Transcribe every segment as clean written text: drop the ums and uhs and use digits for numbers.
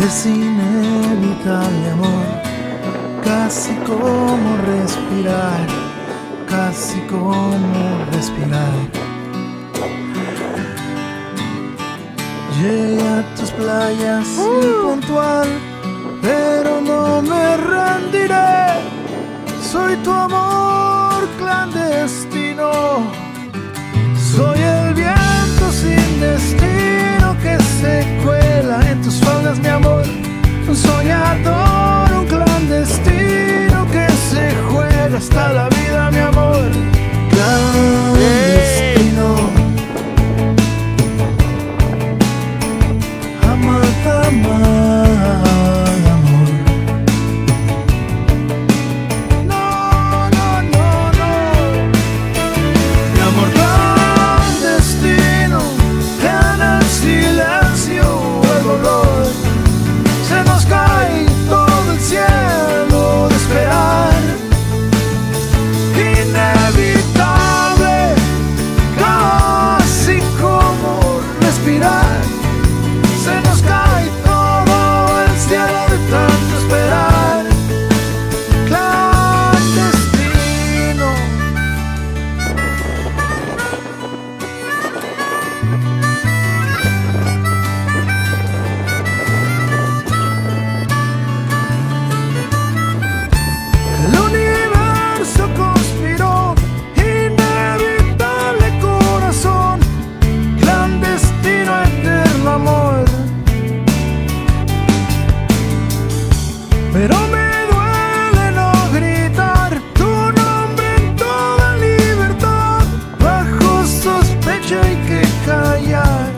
Es inevitable, amor, casi como respirar, casi como respirar. Llegué a tus playas impuntual, pero no me rendiré. Soy tu amor clandestino, soy el viento sin destino que se cuela en tus faldas, mi amor. Un soñador, un clandestino que se juega hasta la vida, mi amor. Clandestino, amada, amada, amor. No, no, no, no. Mi amor clandestino, en el silencio el dolor. Se nos cae todo el cielo de esperar. Inevitable, casi como respirar. Se nos cae todo el cielo de tanto esperar. Clandestino. El universo conspiró, inevitable corazón, clandestino, eterno amor. Pero me duele no gritar tu nombre en toda libertad. Bajo sospecha hay que callar.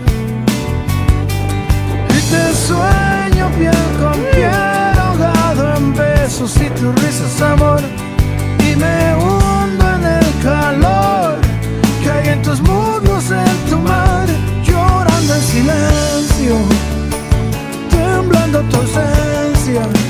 Y te sueño piel con piel, ahogado en besos y tus risas, amor. Y me hundo en el calor que hay en tus muslos, en tu mar. Llorando en silencio, temblando tu ausencia.